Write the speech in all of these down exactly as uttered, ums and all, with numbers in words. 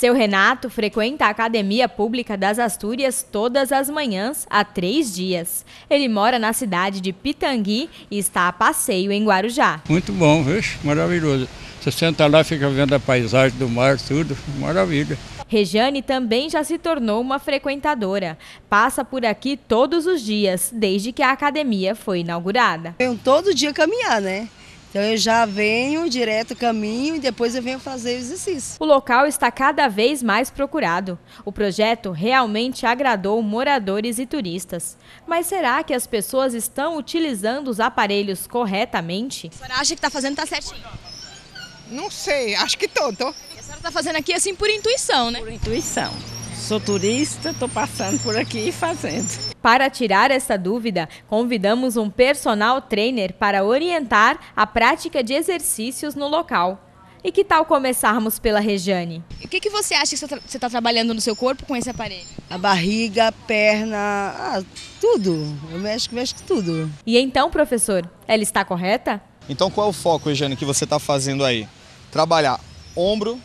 Seu Renato frequenta a Academia Pública das Astúrias todas as manhãs há três dias. Ele mora na cidade de Pitangui e está a passeio em Guarujá. Muito bom, vixe, maravilhoso. Você senta lá, fica vendo a paisagem do mar, tudo, maravilha. Rejane também já se tornou uma frequentadora. Passa por aqui todos os dias, desde que a academia foi inaugurada. Venho todo dia caminhar, né? Então eu já venho direto, caminho e depois eu venho fazer o exercício. O local está cada vez mais procurado. O projeto realmente agradou moradores e turistas. Mas será que as pessoas estão utilizando os aparelhos corretamente? A senhora acha que está fazendo tá certinho? Não sei, acho que tô, tô. E a senhora está fazendo aqui assim por intuição, né? Por intuição. Sou turista, estou passando por aqui e fazendo. Para tirar essa dúvida, convidamos um personal trainer para orientar a prática de exercícios no local. E que tal começarmos pela Rejane? E o que, que você acha que você está trabalhando no seu corpo com esse aparelho? A barriga, a perna, ah, tudo. Eu mexo, mexo com tudo. E então, professor, ela está correta? Então qual é o foco, Rejane, que você está fazendo aí? Trabalhar ombro,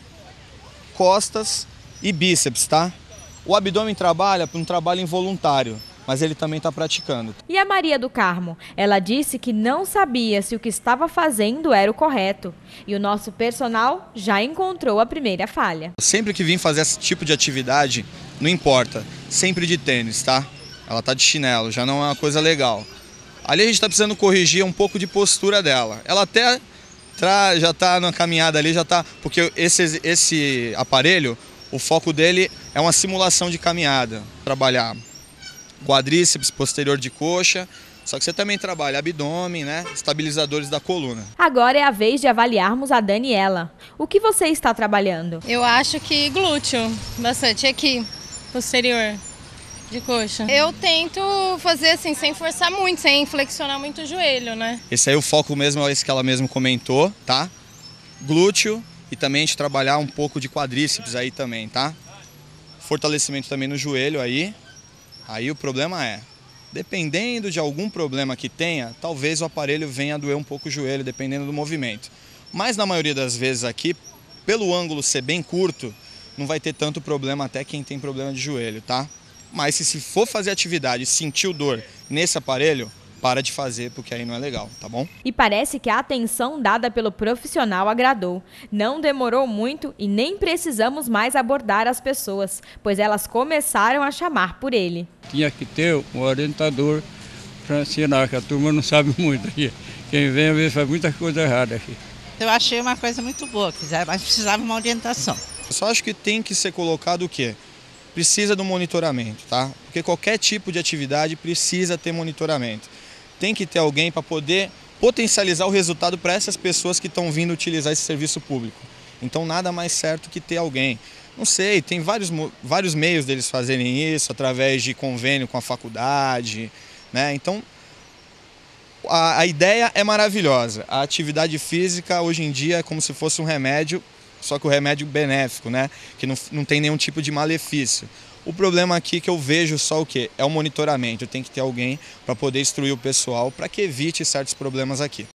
costas e bíceps, tá? O abdômen trabalha para um trabalho involuntário, mas ele também está praticando. E a Maria do Carmo? Ela disse que não sabia se o que estava fazendo era o correto. E o nosso personal já encontrou a primeira falha. Sempre que vim fazer esse tipo de atividade, não importa, sempre de tênis, tá? Ela tá de chinelo, já não é uma coisa legal. Ali a gente está precisando corrigir um pouco de postura dela. Ela até tra... já está na caminhada ali, já está... Porque esse, esse aparelho, o foco dele é uma simulação de caminhada. Trabalhar quadríceps, posterior de coxa, só que você também trabalha abdômen, né? Estabilizadores da coluna. Agora é a vez de avaliarmos a Daniela. O que você está trabalhando? Eu acho que glúteo, bastante aqui, posterior. De coxa. Eu tento fazer assim, sem forçar muito, sem flexionar muito o joelho, né? Esse aí o foco mesmo é esse que ela mesmo comentou, tá? Glúteo e também a gente trabalhar um pouco de quadríceps aí também, tá? Fortalecimento também no joelho aí. Aí o problema é, dependendo de algum problema que tenha, talvez o aparelho venha a doer um pouco o joelho, dependendo do movimento. Mas na maioria das vezes aqui, pelo ângulo ser bem curto, não vai ter tanto problema até quem tem problema de joelho, tá? Mas se, se for fazer atividade e sentir dor nesse aparelho, para de fazer, porque aí não é legal, tá bom? E parece que a atenção dada pelo profissional agradou. Não demorou muito e nem precisamos mais abordar as pessoas, pois elas começaram a chamar por ele. Tinha que ter um orientador para ensinar, que a turma não sabe muito aqui. Quem vem às vezes faz muita coisa errada aqui. Eu achei uma coisa muito boa, mas precisava uma orientação. Eu só acho que tem que ser colocado o quê? Precisa do monitoramento, tá? Porque qualquer tipo de atividade precisa ter monitoramento. Tem que ter alguém para poder potencializar o resultado para essas pessoas que estão vindo utilizar esse serviço público. Então nada mais certo que ter alguém. Não sei, tem vários, vários meios deles fazerem isso, através de convênio com a faculdade, né? Então a, a ideia é maravilhosa. A atividade física hoje em dia é como se fosse um remédio, só que o remédio benéfico, né? Que não, não tem nenhum tipo de malefício. O problema aqui que eu vejo só o quê? É o monitoramento. Tem que ter alguém para poder instruir o pessoal para que evite certos problemas aqui.